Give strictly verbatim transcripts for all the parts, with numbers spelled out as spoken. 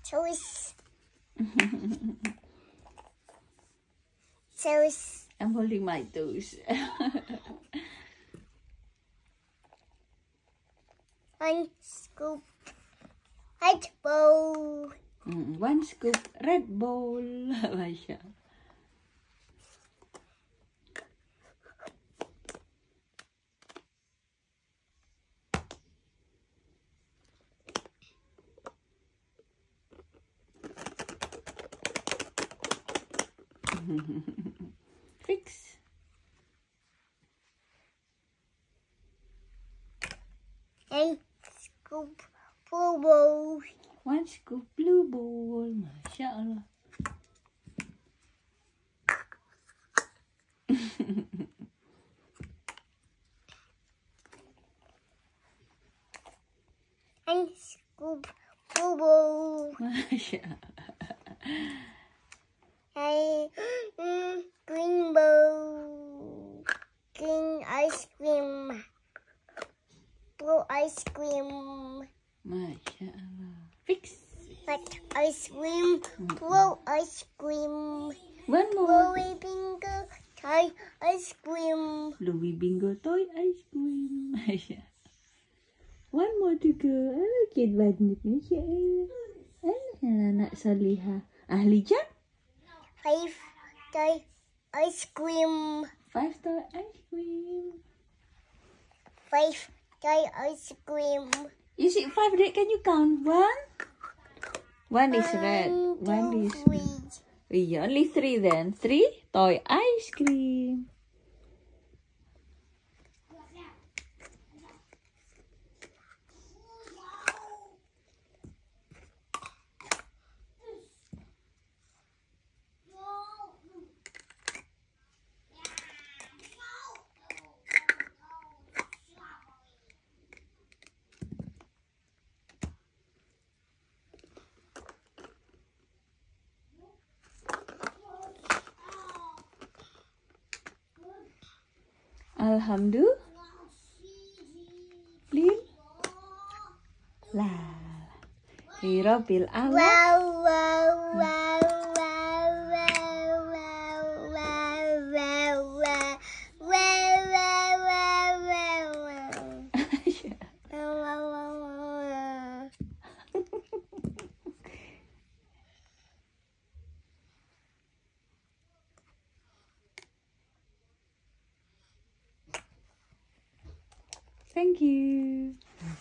Toes. Toes. I'm holding my toes. One scoop Red Bull. Mm, one scoop Red Bull. Masya. Fix. And scoop blue bowl. One scoop blue bowl. Masya Allah. And scoop blue bowl. Masya Allah. And mm, green bowl. Green ice cream. Blue ice cream. Masya Allah. Fix. Red ice cream. Blue ice cream. One more. Bluey bingo toy ice cream. Bluey bingo toy ice cream. Masya. One more to go. Oh, kid banget Masya Allah. Anak salihah. Ahli jam? Five toy ice cream. Five toy ice cream. Five toy ice cream. You see five red, can you count? One? One is red. One two, is three. yeah, only three then. Three toy ice cream. Alhamdulillah. Rabbil alamin. Wow, wow, wow, wow, wow, wow, wow, wow, wow, wow, wow, wow, wow, wow. Thank you.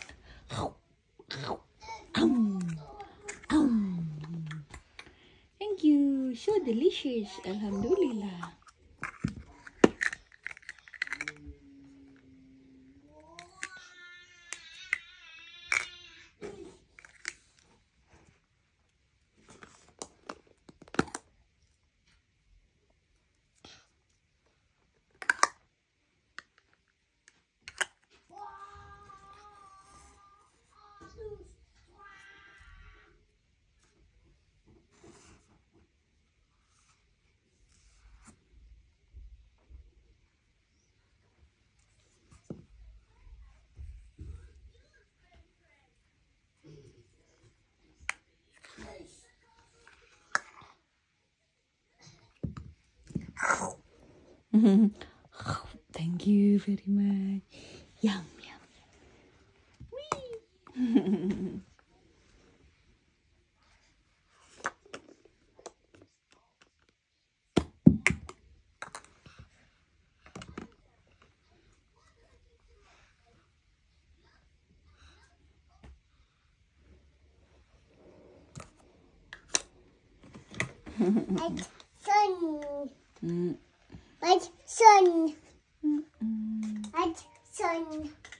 Thank you. So delicious. Alhamdulillah. Thank you very much. Yum, yum, yum. Like sun. Mm. Like sun. Mm-mm. Like sun.